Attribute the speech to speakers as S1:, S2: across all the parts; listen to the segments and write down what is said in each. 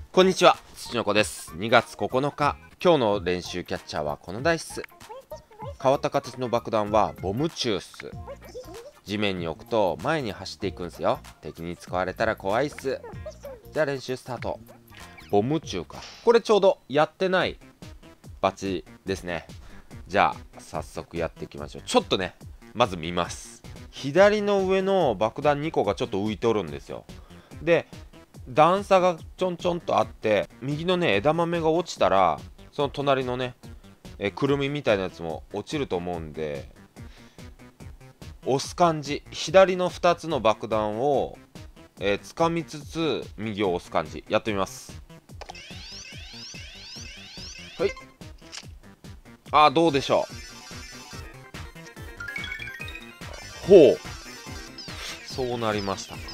S1: こんにちは、土の子です。2月9日、今日の練習キャッチャーはこのダイス。変わった形の爆弾はボムチュース。地面に置くと前に走っていくんですよ。敵に使われたら怖いっす。じゃあ練習スタート。ボムチューか。これちょうどやってないバチですね。じゃあ早速やっていきましょう。ちょっとね、まず見ます。左の上の爆弾2個がちょっと浮いておるんですよ。で段差がちょんちょんとあって、右のね枝豆が落ちたらその隣のねくるみみたいなやつも落ちると思うんで、押す感じ、左の2つの爆弾を掴みつつ右を押す感じやってみます。はい、どうでしょう。ほう、そうなりましたか。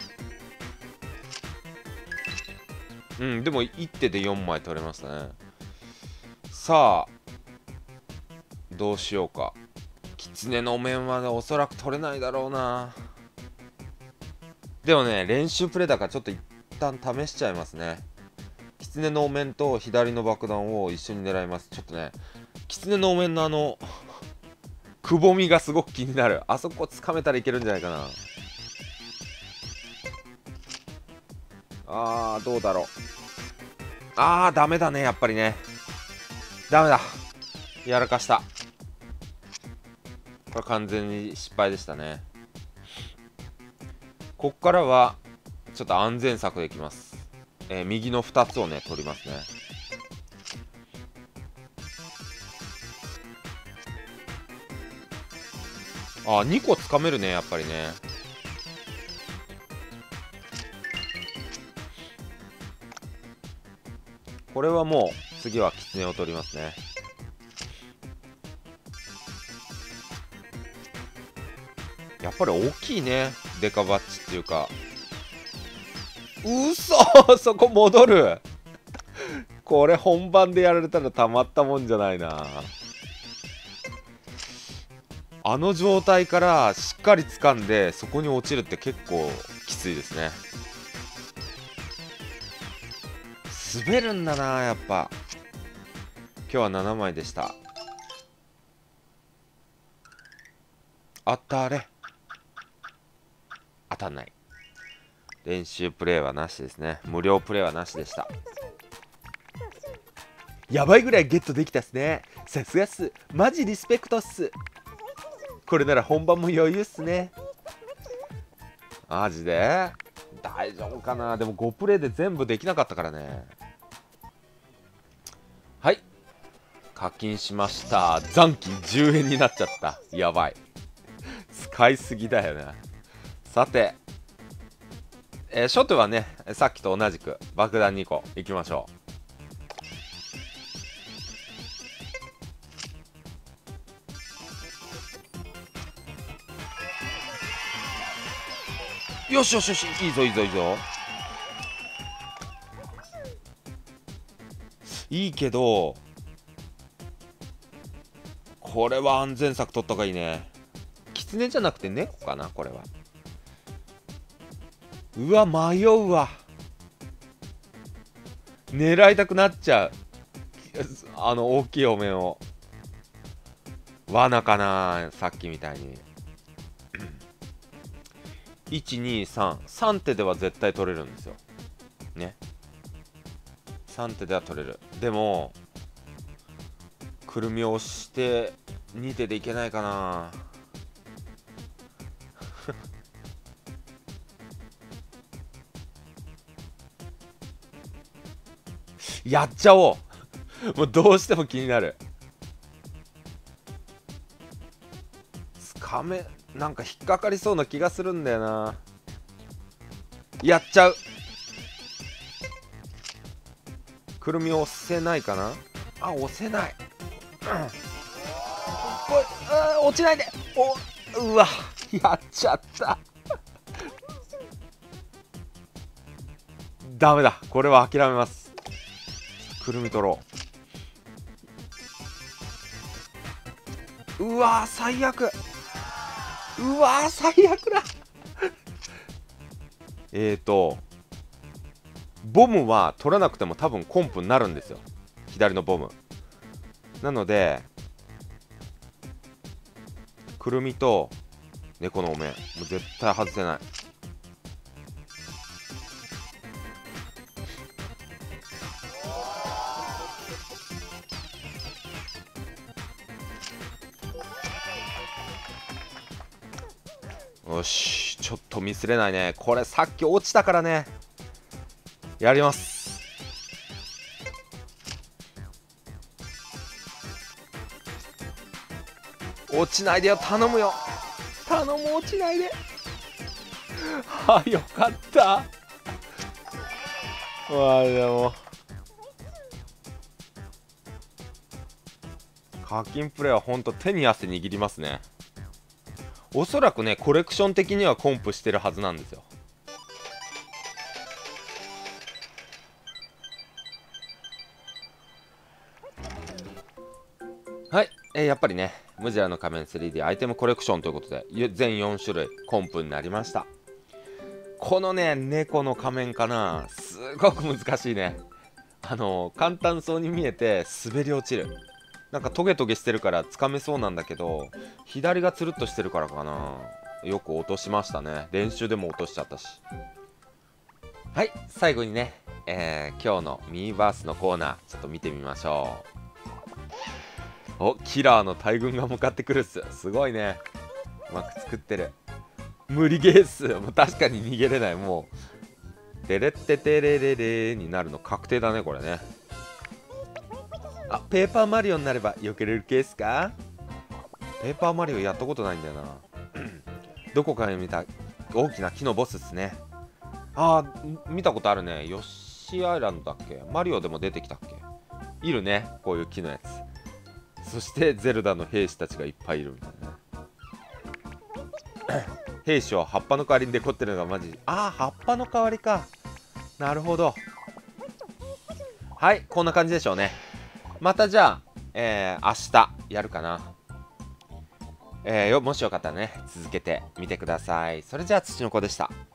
S1: でも1手で4枚取れましたね。さあどうしようか。狐の面はねおそらく取れないだろうな。でもね練習プレイだからちょっと一旦試しちゃいますね。狐のお面と左の爆弾を一緒に狙います。ちょっとね狐のお面のくぼみがすごく気になる。あそこ掴めたらいけるんじゃないかな。どうだろう。ダメだね、やっぱりね。ダメだ、やらかした。これ完全に失敗でしたね。こっからはちょっと安全策でいきます。右の2つをね取りますね。2個つかめるね、やっぱりね。これはもう次は狐を取りますね。やっぱり大きいね、デカバッチっていうか。そこ戻る。これ本番でやられたらたまったもんじゃないな。あの状態からしっかり掴んでそこに落ちるって結構きついですね。滑るんだな、やっぱ。今日は7枚でした。当たれ。当たんない。練習プレイはなしですね。無料プレイはなしでした。やばいぐらいゲットできたっすね。さすがっす。マジリスペクトっす。これなら本番も余裕っすね。マジで大丈夫かな。でも5プレイで全部できなかったからね。はい、課金しました。残金10円になっちゃった。やばい、使いすぎだよね。さて、初手はねさっきと同じく爆弾2個いきましょう。よしよしよし、いいぞいいぞいいぞ。いいけどこれは安全策取った方がいいね。狐じゃなくて猫かな、これは。うわ、迷うわ。狙いたくなっちゃう。大きいお面を。罠かな、さっきみたいに。123手では絶対取れるんですよね。3手では取れる。でもくるみを押して2手でいけないかな。やっちゃおう。もうどうしても気になる。つかめ、なんか引っかかりそうな気がするんだよな。やっちゃう。くるみ押せないかな。押せない。これ落ちないで。うわ、やっちゃった。ダメだ、これは諦めます。くるみ取ろう。うわー、最悪。うわー、最悪だ。 ボムは取らなくても多分コンプになるんですよ、左のボム。なのでくるみと猫のお面もう絶対外せない。よし、ちょっとミスれないね。これさっき落ちたからね。やります。落ちないでよ、頼むよ。頼む、落ちないで。あ、よかった。わあ、でも課金プレイはほんと手に汗握りますね。おそらくね、コレクション的にはコンプしてるはずなんですよ。はい、やっぱりね、ムジラの仮面 3D アイテムコレクションということで、全4種類コンプになりました。このね、猫の仮面かな、すごく難しいね。簡単そうに見えて滑り落ちる。なんかトゲトゲしてるからつかめそうなんだけど、左がつるっとしてるからかな、よく落としましたね。練習でも落としちゃったし。はい、最後にね、今日のミーバースのコーナーちょっと見てみましょう。お、キラーの大群が向かってくるっす。すごいね、うまく作ってる。無理ゲーっす。もう確かに逃げれない。もうテレッテテレレレになるの確定だね、これね。あ、ペーパーマリオになれば避けれるケースか。ペーパーマリオやったことないんだよな。どこかで見た大きな木のボスっすね。あー、見たことあるね。ヨッシーアイランドだっけ、マリオでも出てきたっけ。いるね、こういう木のやつ。そしてゼルダの兵士たちがいっぱいいるみたいなね。兵士は葉っぱの代わりにデコってるのがマジ。ああ、葉っぱの代わりか。なるほど。はい、こんな感じでしょうね。またじゃあ、明日やるかな。もしよかったらね、続けてみてください。それじゃあ、土の子でした。